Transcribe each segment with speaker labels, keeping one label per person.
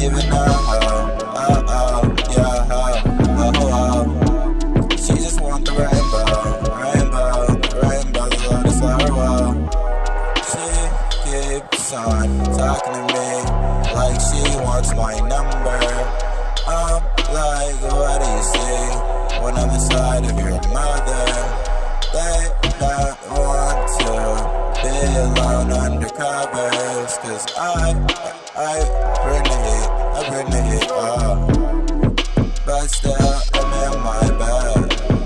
Speaker 1: even know how. Yeah, she just want the rainbow, the lotus on her wall. She keeps on talking to me like she wants my number. I'm like, what do you see when I'm inside of your mother? They don't want to be alone under covers, 'cause I bring the heat, but still I'm in my bed.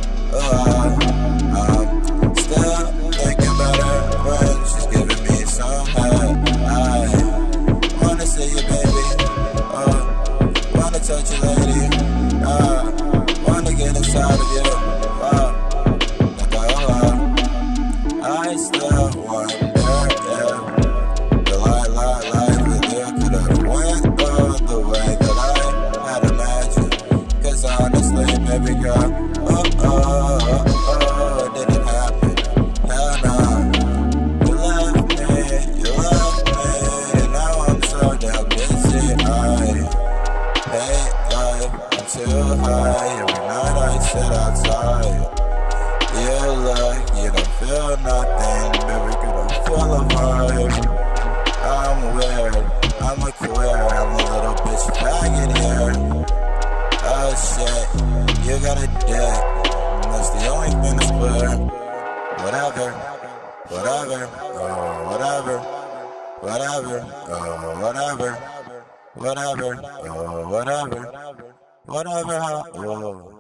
Speaker 1: I'm still thinking about her when she's giving me some head. I wanna see you, baby. Wanna touch you, lady. Wanna get inside of you. I still wonder if the life with you could have went the way that I had imagined. 'Cause honestly, baby girl, it didn't happen. Hell no. You left me, and now I'm so damn busy. I hate life, I'm too high. Every night I sit outside. You look, you don't feel nothing, baby girl, I'm full of vibe. I'm weird, I'm a queer, I'm a little bitch faggot here. Oh shit, you got a dick, and that's the only thing that's clear. Whatever, whatever, whatever, whatever, whatever, whatever, whatever, whatever,